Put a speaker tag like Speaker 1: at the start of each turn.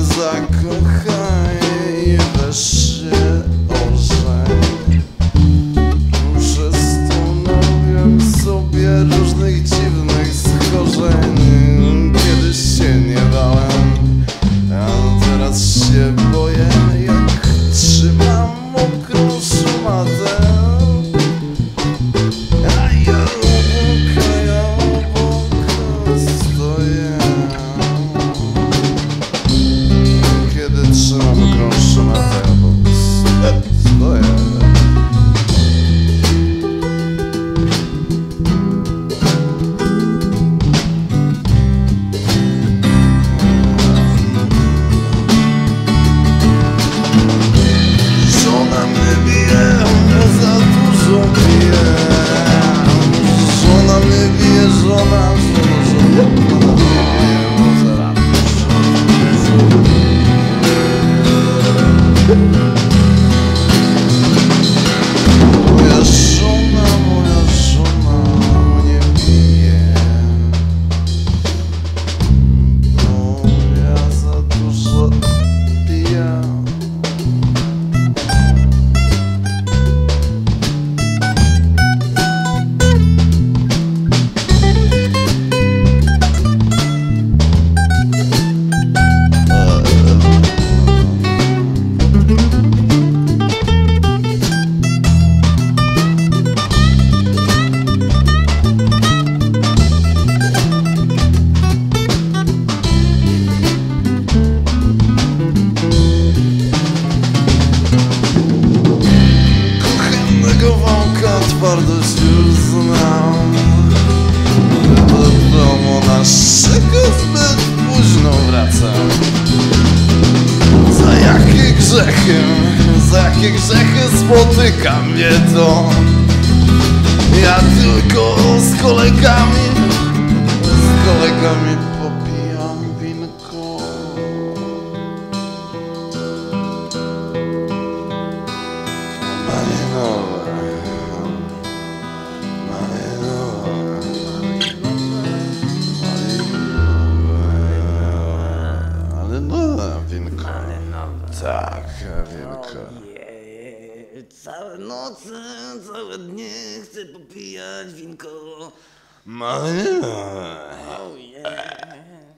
Speaker 1: zakochaj i weź się ożeń. Przez to nawiąż sobie różnych dziwnych schorzeń. Kiedyś się nie bałem, a teraz się boję, jak trzymam mokrą szmatę. A ja obok stoję, kiedy trzymam mokrą szmatę, obok stoję. Żona mnie bije, za dużo bije. Żona mnie bije, żona mnie bije, za moja żona mnie bije, bo ja za dużo piję. Twardość już znam. Do domu naszego zbyt późno wracam. Za jakie grzechy spotyka mnie to? Ja tylko z kolegami popijam winko. Malinowe. Winko. Tak, winko.
Speaker 2: Całe noce, całe dnie chcę popijać winko.
Speaker 1: Malinowe.
Speaker 2: Oh yeah.